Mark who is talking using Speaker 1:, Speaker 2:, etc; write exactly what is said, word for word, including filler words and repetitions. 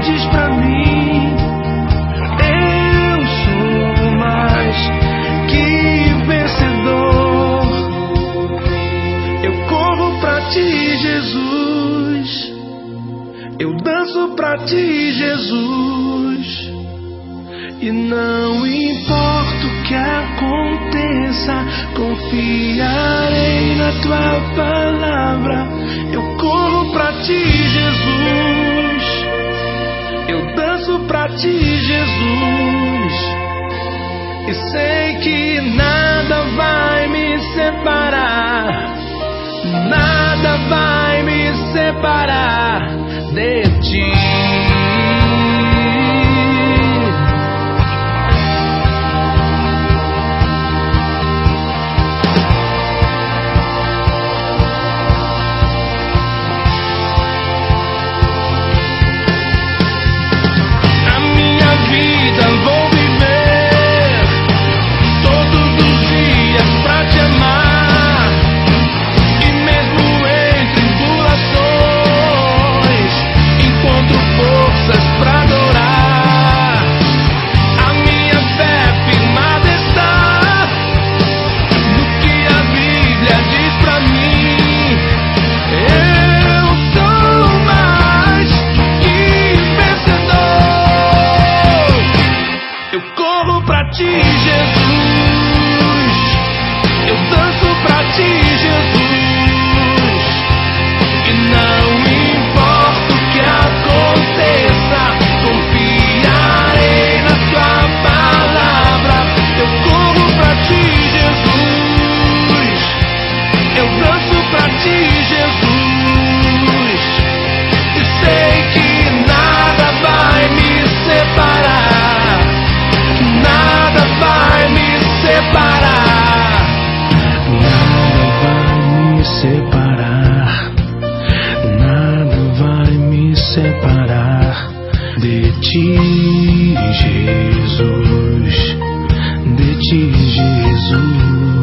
Speaker 1: diz pra mim: eu sou mais que vencedor. Eu corro pra ti, Jesus. Eu danço pra ti, Jesus. E não importa o que aconteça, confiarei na tua palavra. Eu corro pra ti, Jesus. Eu danço pra ti, Jesus. E sei que nada vai me separar, nada vai me separar de ti. Separar de ti, Jesus, de ti, Jesus.